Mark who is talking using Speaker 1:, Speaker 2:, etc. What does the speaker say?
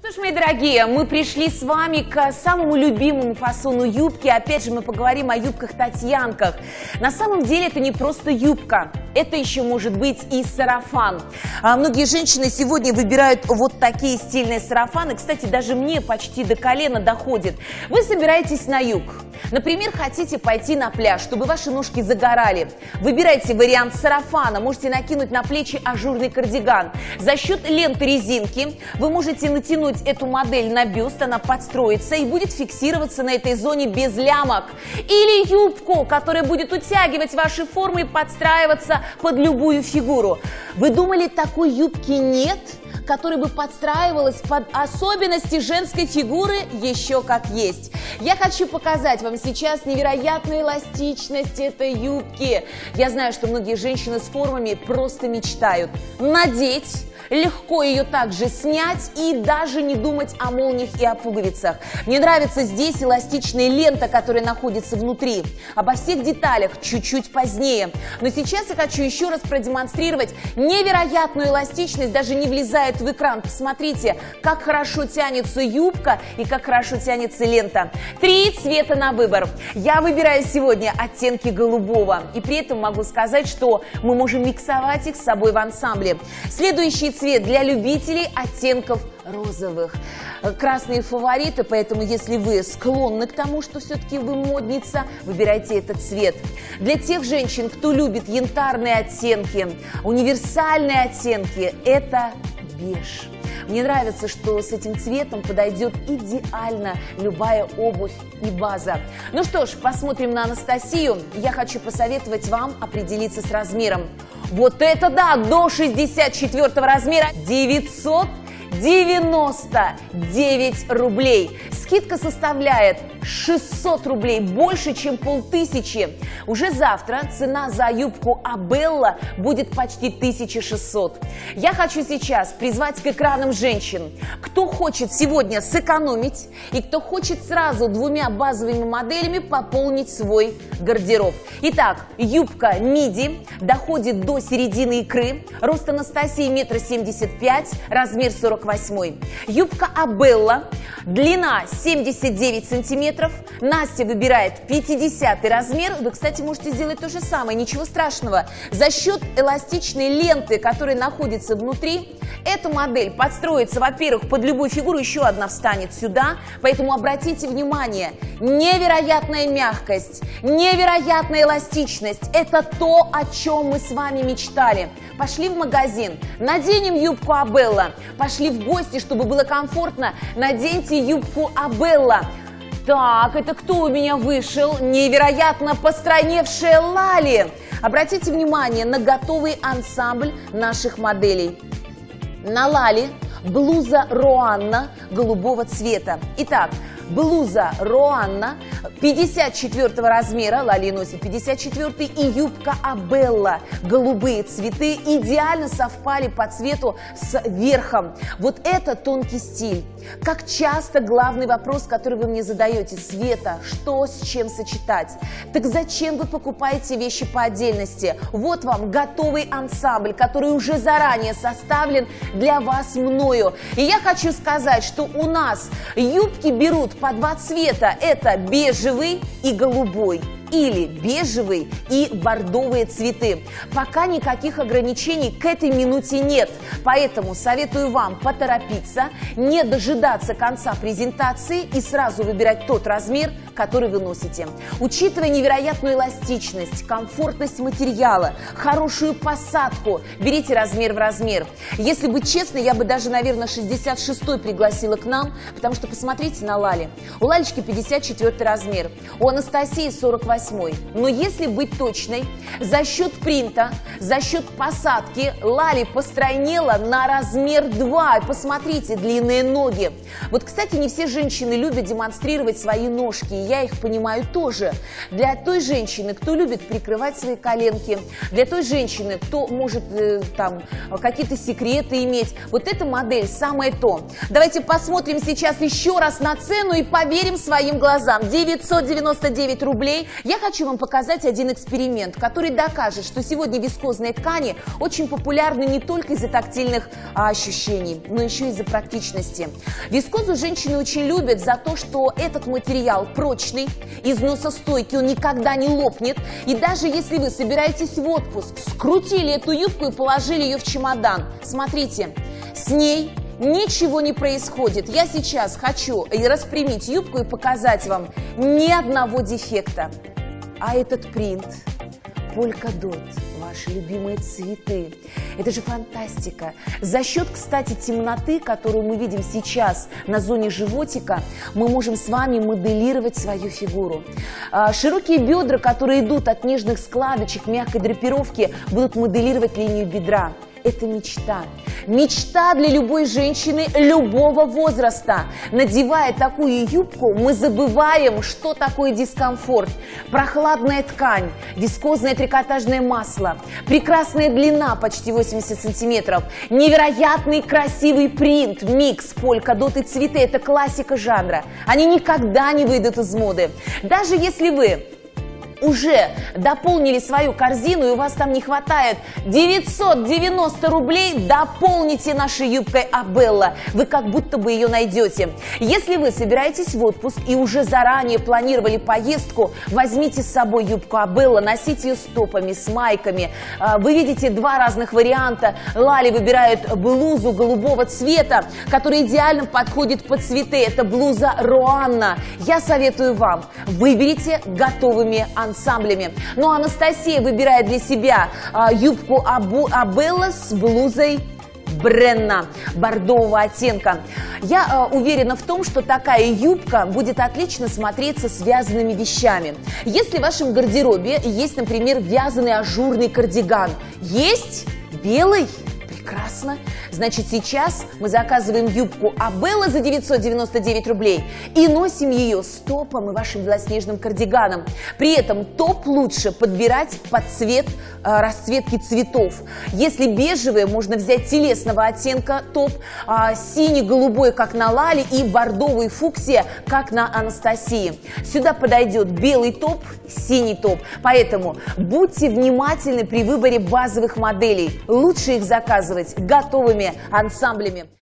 Speaker 1: Что ж, мои дорогие, мы пришли с вами к самому любимому фасону юбки. Опять же, мы поговорим о юбках-татьянках. На самом деле это не просто юбка, это еще может быть и сарафан. Многие женщины сегодня выбирают вот такие стильные сарафаны. Кстати, даже мне почти до колена доходит. Вы собираетесь на юг. Например, хотите пойти на пляж, чтобы ваши ножки загорали. Выбирайте вариант сарафана. Можете накинуть на плечи ажурный кардиган. За счет ленты резинки вы можете натянуть эту модель на бюст, она подстроится и будет фиксироваться на этой зоне без лямок. Или юбку, которая будет утягивать ваши формы и подстраиваться под любую фигуру. Вы думали, такой юбки нет, которая бы подстраивалась под особенности женской фигуры? Еще как есть. Я хочу показать вам сейчас невероятную эластичность этой юбки. Я знаю, что многие женщины с формами просто мечтают надеть, легко ее также снять и даже не думать о молниях и о пуговицах. Мне нравится здесь эластичная лента, которая находится внутри. Обо всех деталях чуть-чуть позднее. Но сейчас я хочу еще раз продемонстрировать невероятную эластичность, даже не влезает в экран. Посмотрите, как хорошо тянется юбка и как хорошо тянется лента. 3 цвета на выбор. Я выбираю сегодня оттенки голубого. И при этом могу сказать, что мы можем миксовать их с собой в ансамбле. Следующий цвет для любителей оттенков розовых. Красные фавориты, поэтому если вы склонны к тому, что все-таки вы модница, выбирайте этот цвет. Для тех женщин, кто любит янтарные оттенки, универсальные оттенки, это беж. Мне нравится, что с этим цветом подойдет идеально любая обувь и база. Ну что ж, посмотрим на Анастасию. Я хочу посоветовать вам определиться с размером. Вот это да, до 64 размера 999 рублей. Скидка составляет 600 рублей, больше, чем 1500. Уже завтра цена за юбку Абелла будет почти 1600. Я хочу сейчас призвать к экранам женщин, кто хочет сегодня сэкономить и кто хочет сразу 2 базовыми моделями пополнить свой гардероб. Итак, юбка миди доходит до середины икры, рост Анастасии 1,75 м, размер 48. Юбка Абелла, длина 79 сантиметров. Настя выбирает 50 размер. Вы, кстати, можете сделать то же самое, ничего страшного. За счет эластичной ленты, которая находится внутри, эта модель подстроится, во-первых, под любую фигуру, еще одна встанет сюда. Поэтому обратите внимание, невероятная мягкость, невероятная эластичность – это то, о чем мы с вами мечтали. Пошли в магазин, наденем юбку Абелла. Пошли в гости, чтобы было комфортно, наденьте юбку Абелла. Так, это кто у меня вышел? Невероятно постройневшая Лали. Обратите внимание на готовый ансамбль наших моделей. На Лали блуза Роанна голубого цвета. Итак, блуза Роанна 54 размера, Лали носит 54, и юбка Абелла. Голубые цветы идеально совпали по цвету с верхом. Вот это тонкий стиль. Как часто главный вопрос, который вы мне задаете: Света, что с чем сочетать? Так зачем вы покупаете вещи по отдельности? Вот вам готовый ансамбль, который уже заранее составлен для вас мною. И я хочу сказать, что у нас юбки берут по 2 цвета. Это бежевый и голубой. Или бежевый и бордовые цветы. Пока никаких ограничений к этой минуте нет. Поэтому советую вам поторопиться, не дожидаться конца презентации и сразу выбирать тот размер, который вы носите. Учитывая невероятную эластичность, комфортность материала, хорошую посадку, берите размер в размер. Если быть честной, я бы даже, наверное, 66-й пригласила к нам, потому что посмотрите на Лали. У Лалечки 54 размер, у Анастасии 48. Но если быть точной, за счет принта, за счет посадки Лали постройнела на размер 2. Посмотрите, длинные ноги. Вот, кстати, не все женщины любят демонстрировать свои ножки, и я их понимаю тоже. Для той женщины, кто любит прикрывать свои коленки, для той женщины, кто может там какие-то секреты иметь, вот эта модель самое то. Давайте посмотрим сейчас еще раз на цену и поверим своим глазам. 999 рублей. Я хочу вам показать один эксперимент, который докажет, что сегодня вискозные ткани очень популярны не только из-за тактильных ощущений, но еще и из-за практичности. Вискозу женщины очень любят за то, что этот материал прочный, износостойкий, он никогда не лопнет. И даже если вы собираетесь в отпуск, скрутили эту юбку и положили ее в чемодан, смотрите, с ней ничего не происходит. Я сейчас хочу распрямить юбку и показать вам ни одного дефекта. А этот принт, полькадот, ваши любимые цветы. Это же фантастика. За счет, кстати, темноты, которую мы видим сейчас на зоне животика, мы можем с вами моделировать свою фигуру. Широкие бедра, которые идут от нежных складочек, мягкой драпировки, будут моделировать линию бедра. Это мечта. Мечта для любой женщины любого возраста. Надевая такую юбку, мы забываем, что такое дискомфорт. Прохладная ткань, вискозное трикотажное масло, прекрасная длина, почти 80 сантиметров, невероятный красивый принт, микс, полькадот и цветы. Это классика жанра. Они никогда не выйдут из моды. Даже если вы уже дополнили свою корзину и у вас там не хватает 990 рублей, дополните нашей юбкой Абелла. Вы как будто бы ее найдете. Если вы собираетесь в отпуск и уже заранее планировали поездку, возьмите с собой юбку Абелла, носите ее с топами, с майками. Вы видите два разных варианта. Лали выбирает блузу голубого цвета, которая идеально подходит под цветы. Это блуза Руанна. Я советую вам, выберите готовыми ансамблями. Но Анастасия выбирает для себя юбку Абелла с блузой Бренна бордового оттенка. Я уверена в том, что такая юбка будет отлично смотреться с вязаными вещами. Если в вашем гардеробе есть, например, вязаный ажурный кардиган, есть белый? Прекрасно. Значит, сейчас мы заказываем юбку Абелла за 999 рублей и носим ее с топом и вашим белоснежным кардиганом. При этом топ лучше подбирать под цвет расцветки цветов. Если бежевый, можно взять телесного оттенка топ, синий-голубой, как на Лале, и бордовый фуксия, как на Анастасии. Сюда подойдет белый топ, синий топ. Поэтому будьте внимательны при выборе базовых моделей. Лучше их заказывать готовыми ансамблями.